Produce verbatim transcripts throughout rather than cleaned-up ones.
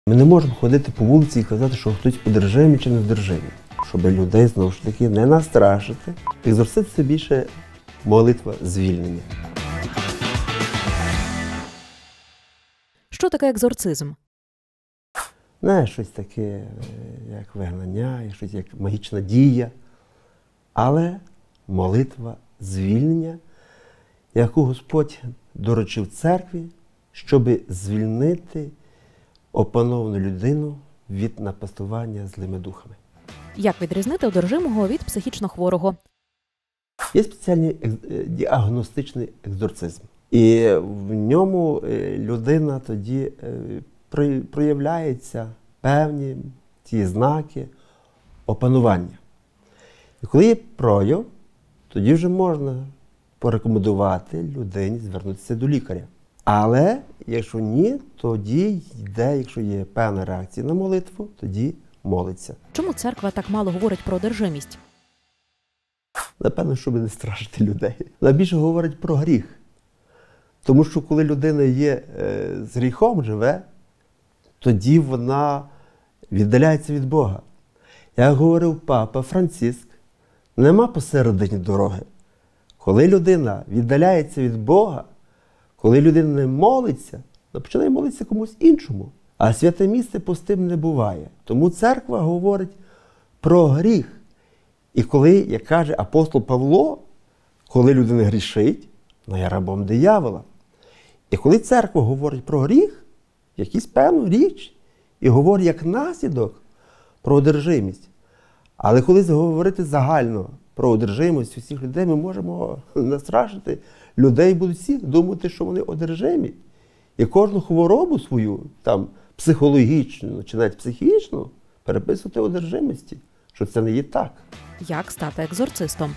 Ми не можемо ходити по вулиці і казати, що хтось одержимий чи неодержимий. Щоб людей, знову ж таки, не настрашити. Екзорцизм – це більше молитва звільнення. Що таке екзорцизм? Не щось таке, як вигнання, щось як магічна дія. Але молитва звільнення, яку Господь доручив церкві, щоб звільнити опановану людину від напастування злими духами. Як відрізнити одержимого від психічно хворого? Є спеціальний діагностичний екзорцизм. І в ньому людина тоді проявляються певні ті знаки опанування. І коли є прояв, тоді вже можна порекомендувати людині звернутися до лікаря. Але якщо ні, тоді йде, якщо є певна реакція на молитву, тоді молиться. Чому церква так мало говорить про одержимість? Напевно, щоб не страшити людей. Вона більше говорить про гріх. Тому що коли людина є е, з гріхом, живе, тоді вона віддаляється від Бога. Як говорив папа Франциск, нема посередині дороги. Коли людина віддаляється від Бога, коли людина не молиться, то починає молитися комусь іншому. А святе місце пустим не буває. Тому церква говорить про гріх. І коли, як каже апостол Павло, коли людина грішить, вона є рабом диявола. І коли церква говорить про гріх, якусь певну річ, і говорить як наслідок про одержимість. Але коли говорити загально про одержимість усіх людей, ми можемо настрашити людей, будуть всі думати, що вони одержимі. І кожну хворобу свою, там, психологічну, чи навіть психічну, переписувати одержимості, що це не є так. Як стати екзорцистом?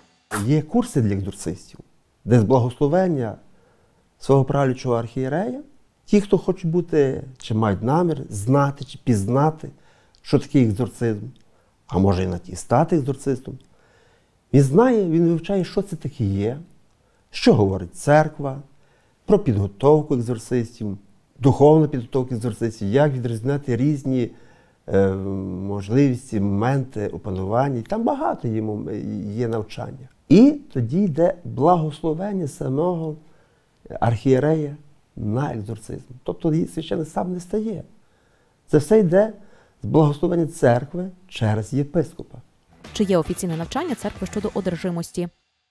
Є курси для екзорцистів, де з благословення свого правлячого архієрея, ті, хто хочуть бути, чи мають намір знати, чи пізнати, що таке екзорцизм, а може і на ті стати екзорцистом, він знає, він вивчає, що це таке є, що говорить церква, про підготовку екзорцистів, духовну підготовку екзорцистів, як відрізняти різні е, можливості, моменти опанування. Там багато є навчання. І тоді йде благословення самого архієрея на екзорцизм. Тобто священник сам не стає. Це все йде з благословення церкви через єпископа. Чи є офіційне навчання церкви щодо одержимості?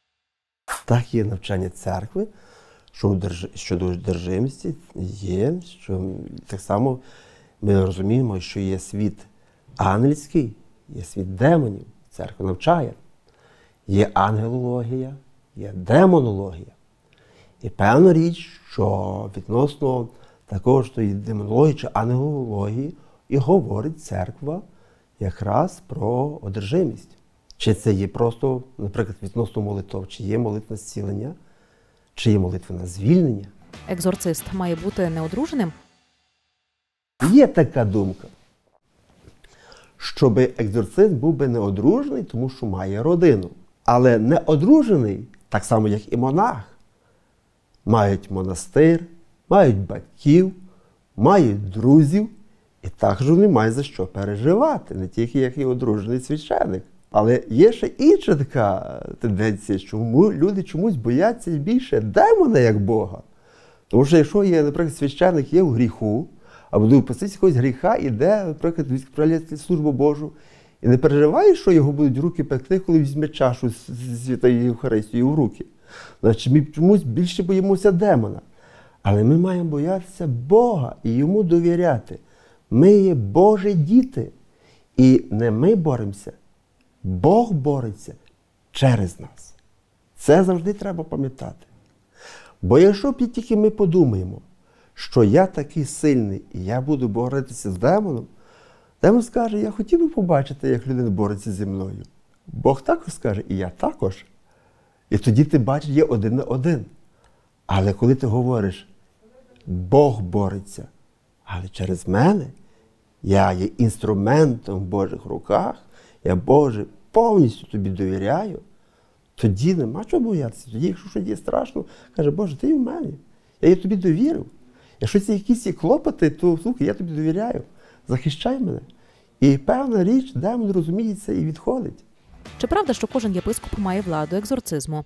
Так, є навчання церкви щодо одержимості, є, що так само ми розуміємо, що є світ ангельський, є світ демонів, церква навчає. Є ангелологія, є демонологія. І певна річ, що відносно такого ж тої демонології чи ангелології і говорить церква якраз про одержимість. Чи це є просто, наприклад, відносно молитов, чи є молитва зцілення, чи є молитва на звільнення. Екзорцист має бути неодруженим? Є така думка, щоб екзорцист був би неодружений, тому що має родину. Але неодружений, так само як і монах, мають монастир, мають батьків, мають друзів, і також вони мають за що переживати, не тільки як і одружений священик. Але є ще інша така тенденція, що люди чомусь бояться більше демона, як Бога. Тому що якщо є, наприклад, священик є в гріху, або буде впастись якогось гріха, іде, наприклад, відправляти службу Божу, і не переживає, що його будуть руки пекти, коли візьме чашу з Святої Євхаристії в руки. Значить, ми чомусь більше боїмося демона. Але ми маємо боятися Бога і йому довіряти. Ми є Божі діти. І не ми боремося, Бог бореться через нас. Це завжди треба пам'ятати. Бо якщо тільки ми подумаємо, що я такий сильний і я буду боротися з демоном, демон скаже, я хотів би побачити, як людина бореться зі мною. Бог також скаже, і я також. І тоді ти бачиш, є один на один. Але коли ти говориш, Бог бореться, але через мене, я є інструментом в Божих руках, я, Боже, повністю тобі довіряю, тоді нема чого боятися. Тоді, якщо щось є страшно, каже, Боже, ти в мене, я її тобі довірив. Якщо це якісь є клопоти, то слухай, я тобі довіряю, захищай мене. І певна річ, демон розуміє це і відходить. Чи правда, що кожен єпископ має владу екзорцизму?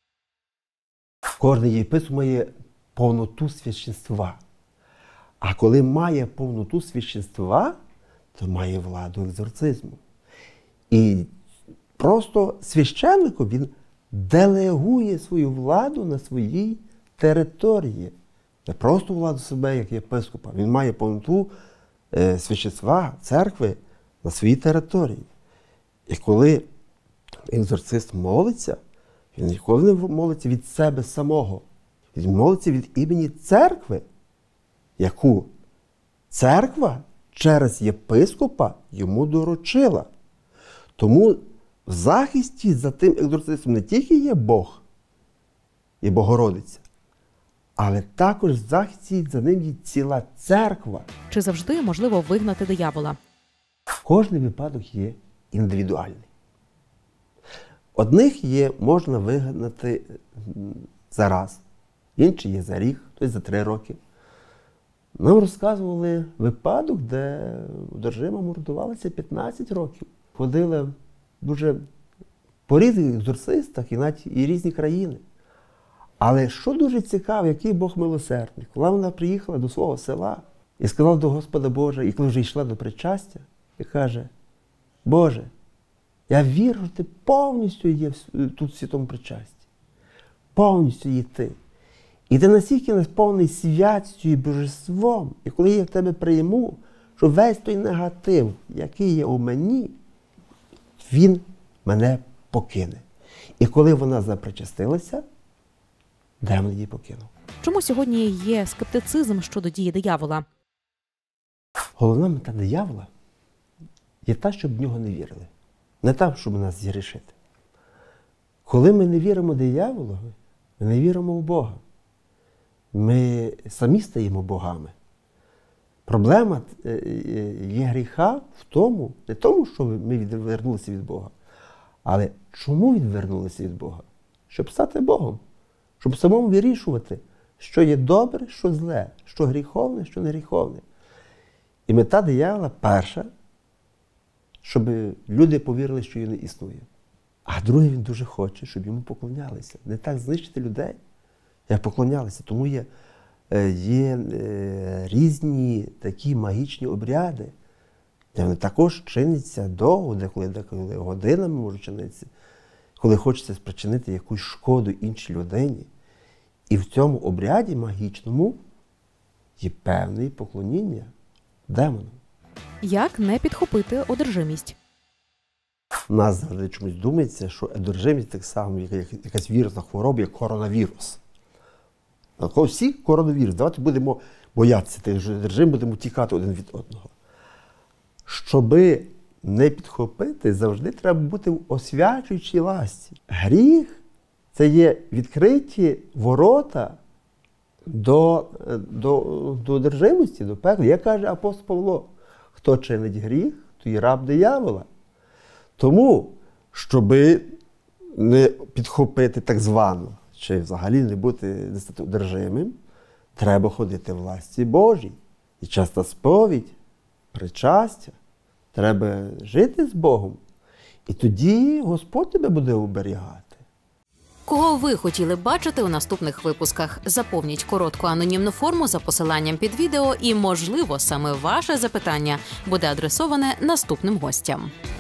Кожен єпископ має повноту священства. А коли має повноту священства, то має владу екзорцизму. І просто священнику він делегує свою владу на своїй території. Не просто владу себе, як єпископа. Він має повноту е, священства, церкви на своїй території. І коли екзорцист молиться, він ніколи не молиться від себе самого. Він молиться від імені церкви, яку церква через єпископа йому доручила. Тому в захисті за тим екзорцистом не тільки є Бог і Богородиця, але також в захисті за ним є ціла церква. Чи завжди можливо вигнати диявола? Кожний випадок є індивідуальний. Одних є, можна вигнати за раз, інші є за рік, хтось за три роки. Нам розказували випадок, де одержима мордувалася п'ятнадцять років. Ходила дуже по різних екзорцистах і навіть і різні країни. Але що дуже цікаво, який Бог милосердний. Коли вона приїхала до свого села і сказала до Господа Божа, і коли вже йшла до причастя, і каже: Боже, я вірю, що ти повністю є тут в святому причасті. Повністю є ти. І ти настільки наповнений святістю і божеством. І коли я в тебе прийму, що весь той негатив, який є у мені, він мене покине. І коли вона запричастилася, демон її покинув. Чому сьогодні є скептицизм щодо дії диявола? Головна мета диявола є та, щоб в нього не вірили. Не та, щоб нас згрішити. Коли ми не віримо дияволові, ми не віримо в Бога. Ми самі стаємо богами. Проблема є гріха в тому, не тому, що ми відвернулися від Бога, але чому відвернулися від Бога? Щоб стати Богом. Щоб самому вирішувати, що є добре, що зле, що гріховне, що не гріховне. І мета диявола перша, щоб люди повірили, що він не існує. А друге, він дуже хоче, щоб йому поклонялися. Не так знищити людей, як поклонялися. Тому є, є різні такі магічні обряди, де вони також чиняться довго, деколи, деколи годинами можуть чинитися, коли хочеться спричинити якусь шкоду іншій людині. І в цьому обряді магічному є певне поклоніння демону. Як не підхопити одержимість? У нас завжди чомусь думається, що одержимість так само, як якась вірусна хвороба, як коронавірус. Всі коронавірус. Давайте будемо боятися тих одержим, будемо тікати один від одного. Щоби не підхопити, завжди треба бути в освячуючій ласті. Гріх – це є відкриті ворота до, до, до одержимості, до пекла. Як каже апостол Павло, хто чинить гріх, то і раб диявола. Тому, щоби не підхопити так звано, чи взагалі не бути не стати одержимим, треба ходити в власті Божій. І часта сповідь, причастя. Треба жити з Богом. І тоді Господь тебе буде оберігати. Кого ви хотіли бачити у наступних випусках? Заповніть коротку анонімну форму за посиланням під відео і, можливо, саме ваше запитання буде адресоване наступним гостям.